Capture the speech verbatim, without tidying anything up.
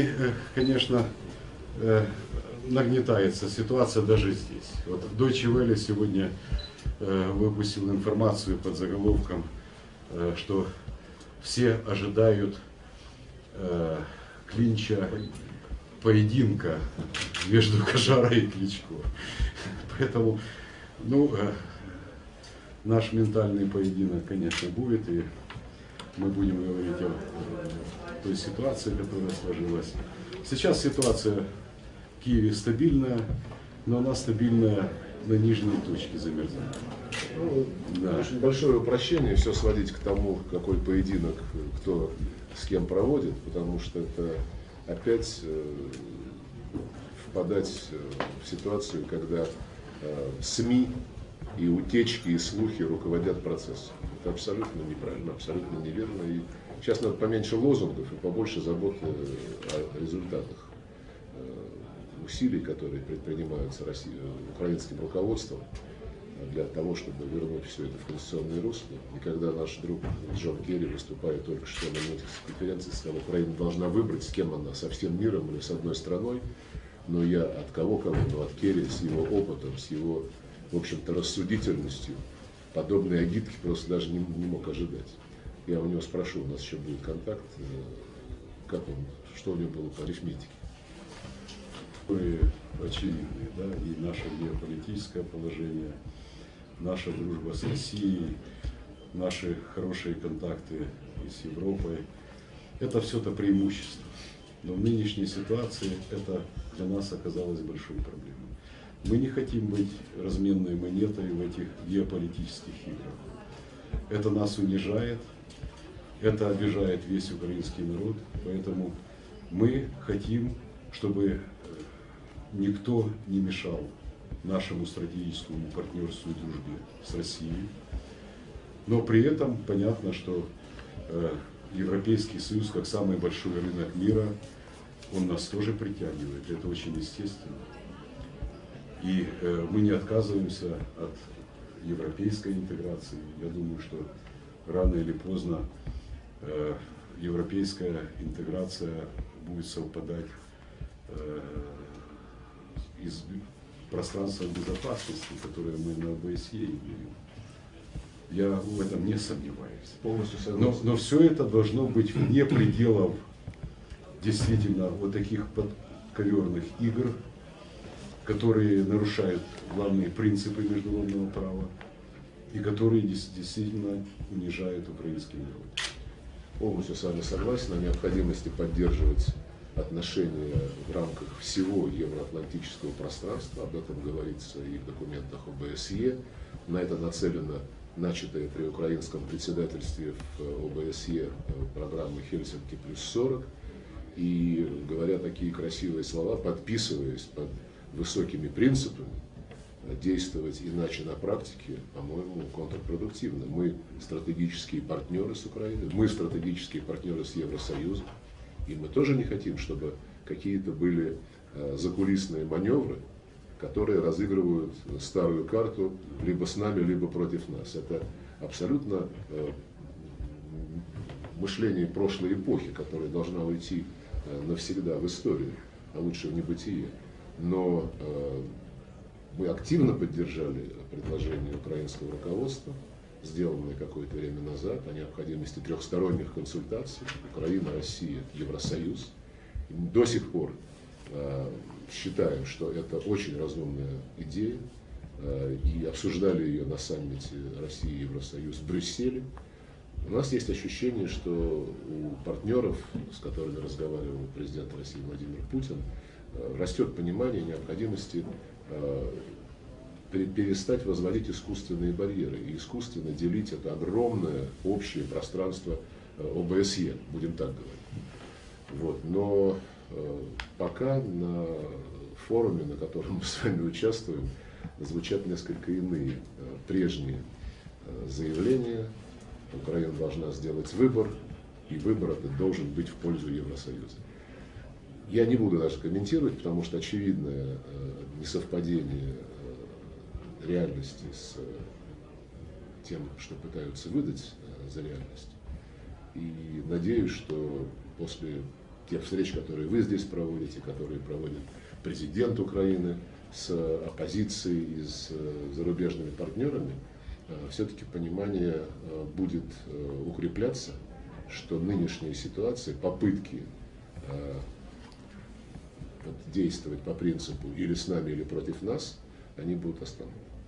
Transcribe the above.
конечно, нагнетается ситуация даже здесь. Вот Deutsche Welle сегодня выпустил информацию под заголовком, что все ожидают клинча, поединка между Кожарой и Кличко. Поэтому, ну, наш ментальный поединок, конечно, будет, и мы будем говорить о той ситуации, которая сложилась. Сейчас ситуация в Киеве стабильная, но она стабильная на нижней точке замерзания. Ну, да. Очень большое упрощение все сводить к тому, какой поединок кто с кем проводит, потому что это опять э, впадать в ситуацию, когда э, СМИ и утечки, и слухи руководят процессом. Это абсолютно неправильно, абсолютно неверно. И сейчас надо поменьше лозунгов и побольше заботы о результатах усилий, которые предпринимаются Россией, украинским руководством для того, чтобы вернуть все это в конституционное русло. И когда наш друг Джон Керри, выступая только что на Мюнхенской конференции, сказал, Украина должна выбрать, с кем она, со всем миром или с одной страной, но я от кого-кого, но от Керри с его опытом, с его, в общем-то, рассудительностью, подобные агитки просто даже не, не мог ожидать. Я у него спрошу, у нас еще будет контакт, как он, что у него было по арифметике. Очевидные, да, и наше геополитическое положение, наша дружба с Россией, наши хорошие контакты и с Европой, это все-то преимущество. Но в нынешней ситуации это для нас оказалось большой проблемой. Мы не хотим быть разменной монетой в этих геополитических играх. Это нас унижает, это обижает весь украинский народ, поэтому мы хотим, чтобы никто не мешал нашему стратегическому партнерству и дружбе с Россией. Но при этом понятно, что э, Европейский Союз, как самый большой рынок мира, он нас тоже притягивает. Это очень естественно. И э, мы не отказываемся от европейской интеграции. Я думаю, что рано или поздно э, европейская интеграция будет совпадать э, из пространства безопасности, которое мы на ОБСЕ имеем. Я в этом не сомневаюсь. Полностью но, но все это должно быть вне пределов действительно вот таких подковерных игр, которые нарушают главные принципы международного права и которые действительно унижают украинский народ. Полностью с вами согласен о необходимости поддерживать отношения в рамках всего евроатлантического пространства. Об этом говорится и в документах ОБСЕ. На это нацелена начатая при украинском председательстве в ОБСЕ программа «Хельсинки плюс сорок». И говоря такие красивые слова, подписываясь под высокими принципами, действовать иначе на практике, по-моему, контрпродуктивно. Мы стратегические партнеры с Украиной, мы стратегические партнеры с Евросоюзом. И мы тоже не хотим, чтобы какие-то были э, закулисные маневры, которые разыгрывают старую карту либо с нами, либо против нас. Это абсолютно э, мышление прошлой эпохи, которая должна уйти э, навсегда в историю, а лучше в небытие. Но э, мы активно поддержали предложение украинского руководства, сделанное какое-то время назад, о необходимости трехсторонних консультаций Украина, Россия, Евросоюз. И до сих пор э, считаем, что это очень разумная идея, э, и обсуждали ее на саммите России и Евросоюз в Брюсселе. У нас есть ощущение, что у партнеров, с которыми разговаривал президент России Владимир Путин, э, растет понимание необходимости э, перестать возводить искусственные барьеры и искусственно делить это огромное общее пространство ОБСЕ, будем так говорить. Вот. Но э, пока на форуме, на котором мы с вами участвуем, звучат несколько иные э, прежние э, заявления. Украина должна сделать выбор, и выбор этот должен быть в пользу Евросоюза. Я не буду даже комментировать, потому что очевидное э, несовпадение реальности с тем, что пытаются выдать за реальность. И надеюсь, что после тех встреч, которые вы здесь проводите, которые проводит президент Украины с оппозицией и с зарубежными партнерами, все-таки понимание будет укрепляться, что нынешние ситуации, попытки действовать по принципу или с нами, или против нас, они будут остановлены.